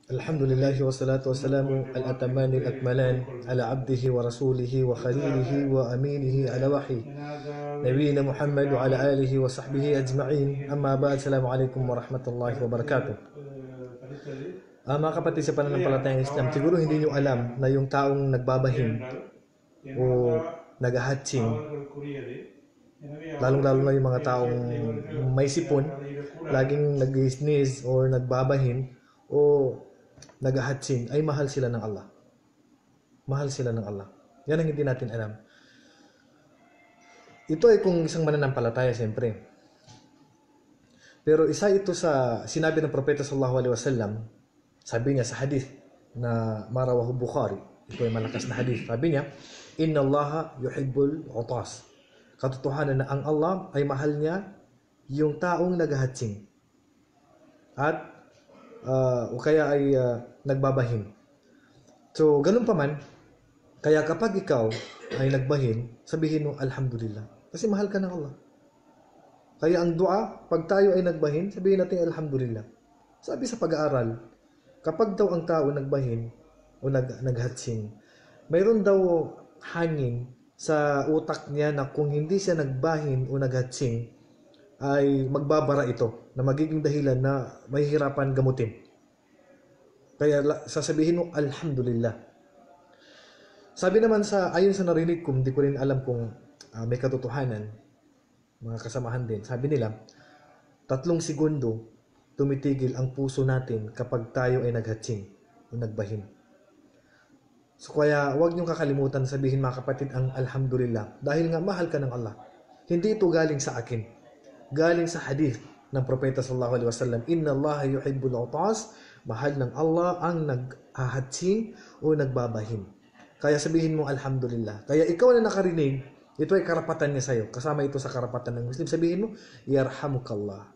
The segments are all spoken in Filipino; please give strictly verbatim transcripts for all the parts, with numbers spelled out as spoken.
Alhamdulillahi wassalatu wassalamu al-atamani al-akmalan ala abdihi wa rasulihi wa khalilihi wa aminihi ala wahi Nabiyina Muhammad wa ala alihi wa sahbihi ajma'in. Amma ba'd, assalamu alaikum wa rahmatullahi wa barakatuh. Ah, mga kapatid sa pananampalatayang Islam, siguro hindi nyo alam na yung taong nagbabahim o nagahatsing, lalong-lalo na yung mga taong may sipon, laging nag-sneeze or nagbabahim o nagahatsing, ay mahal sila ng Allah. Mahal sila ng Allah. Yan ang hindi natin alam. Ito ay kung isang mananampalataya, siyempre. Pero isa ito sa sinabi ng Propeta sallallahu alaihi wasallam. Sabi niya sa hadith na marawahu Bukhari. Ito ay malakas na hadith. Sabi niya, Inna Allaha yuhibbul utas. Katotohanan na ang Allah ay mahal niya yung taong nagahatsing. At Uh, o kaya ay uh, nagbabahim. So, ganun pa man, kaya kapag ikaw ay nagbahim, sabihin mo, Alhamdulillah. Kasi mahal ka ng Allah. Kaya ang dua, pag tayo ay nagbahim, sabihin natin, Alhamdulillah. Sabi sa pag-aaral, kapag daw ang tao nagbahim o nag naghatsing, mayroon daw hangin sa utak niya na kung hindi siya nagbahim o naghatsing, ay magbabara ito na magiging dahilan na mahihirapan gamutin. Kaya sasabihin mo, Alhamdulillah. Sabi naman sa, ayon sa narinig ko, hindi ko rin alam kung uh, may katotohanan, mga kasamahan din, sabi nila, tatlong segundo tumitigil ang puso natin kapag tayo ay naghatsing o nagbahim. So kaya huwag niyong kakalimutan sabihin mga kapatid ang Alhamdulillah dahil nga mahal ka ng Allah. Hindi ito galing sa akin. Galing sa hadith ng Propeta sallallahu alaihi wasallam, Inna Allaha yuhibbul utas, mahal ng Allah ang naghahatsing o nagbabahim. Kaya sabihin mo Alhamdulillah. Kaya ikaw na nakarinig, ito ay karapatan niya sa'yo. Kasama ito sa karapatan ng Muslim. Sabihin mo, Yarhamukallah.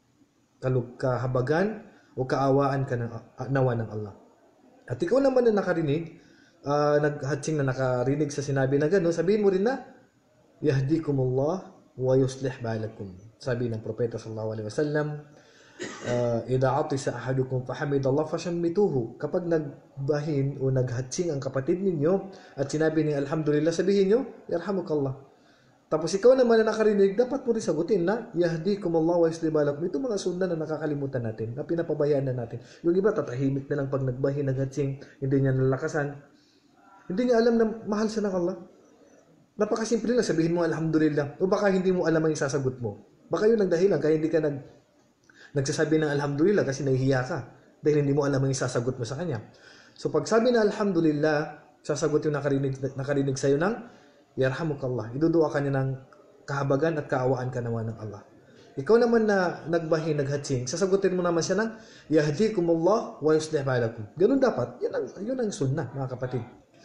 Kalug kahabagan o kaawaan ka ng nawa ng Allah. At ikaw naman na nakarinig, uh, naghatsing na nakarinig sa sinabi na gano'n, sabihin mo rin na, Yahdikumullah wa yuslih balakum. Sabi ng Propeta sallallahu alaihi wasallam, uh, idha atisa ahadukum fahamidallah fashammituhu. Kapag nagbahin o naghatsing ang kapatid ninyo at sinabi ni Alhamdulillah, sabihin nyo, Yarhamukallah. Tapos ikaw naman na nakarinig, dapat mo rin sagutin na Yahdikumullah wa yuslih balakum. Ito mga sunna na nakakalimutan natin, na pinapabayaan na natin. Yung iba tatahimik na lang pag nagbahin, naghatsing, hindi niya nalakasan. Hindi niya alam na mahal siya ng Allah. Napakasimple lang, sabihin mo Alhamdulillah. O baka hindi mo alam ang isasagot mo. Baka yun ang dahilan, kaya hindi ka nag, nagsasabi ng Alhamdulillah kasi nahihiya ka. Dahil hindi mo alam ang isasagot mo sa kanya. So pag sabi na Alhamdulillah, sasagot yung nakarinig, nakarinig sa'yo ng Yarhamukallah. Idudua ka niya ng kahabagan at kaawaan ka naman ng Allah. Ikaw naman na nagbahin, naghatsing, sasagutin mo naman siya ng Yahdikumullah wa yuslih balakum. Ganun dapat. Yun ang, yun ang sunnah, mga kapatid.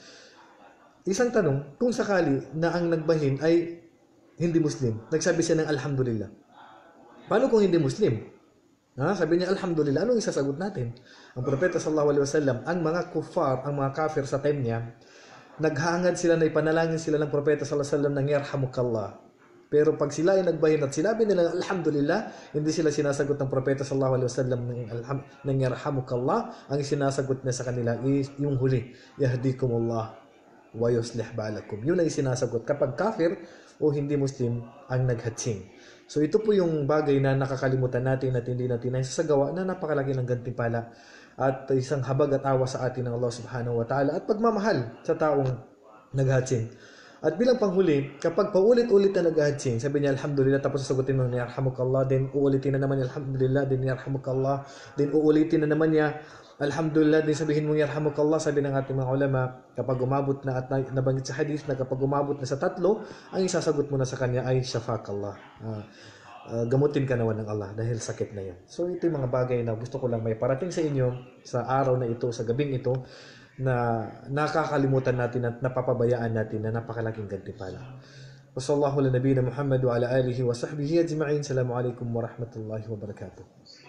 Isang tanong, kung sakali na ang nagbahin ay hindi Muslim, nagsabi siya ng Alhamdulillah. Paano kung hindi Muslim? Ha? Sabi niya Alhamdulillah, anong isasagot natin? Ang Propeta sallallahu alaihi wasallam, ang mga kuffar, ang mga kafir sa time niya, naghangad sila na ipanalangin sila ng Propeta sallallahu alaihi wasallam ng Yarhamukallah. Pero pag sila ay nagbahin at sinabi nila Alhamdulillah, hindi sila sinasagot ng Propeta sallallahu alaihi wasallam ng, ng Yarhamukallah. Ang sinasagot niya sa kanila is yung huli, Yahdikumullah wa yuslih balakum. Yun ay sinasagot kapag kafir o hindi Muslim ang naghatsing. So ito po yung bagay na nakakalimutan natin at hindi natin naisasagawa na napakalaki ng gantimpala at isang habag at awa sa atin ng Allah subhanahu wa ta'ala at pagmamahal sa taong naghatsing. At bilang panghuli, kapag paulit-ulit na naghatsing, sabi niya Alhamdulillah, tapos sasagutin mo niya Yarhamukallah, din uulitin na naman niya Alhamdulillah, din Yarhamukallah, din uulitin na naman niya Alhamdulillah, din sabihin mo Yarhamukallah. Sabi ng ating mga ulama, kapag umabot na at nabanggit sa hadith na kapag umabot na sa tatlo, ang isasagot mo na sa kanya ay Shafakallah. Uh, uh, gamutin ka naman ng Allah dahil sakit na yan. So ito yung mga bagay na gusto ko lang may parating sa inyo sa araw na ito, sa gabing ito, na nakakalimutan natin at napapabayaan natin na napakalaking gantimpala. Wa sallallahu ala nabiyina Muhammad wa ala alihi wa sahbihi ajma'in. Assalamu alaikum wa rahmatullahi wa barakatuh.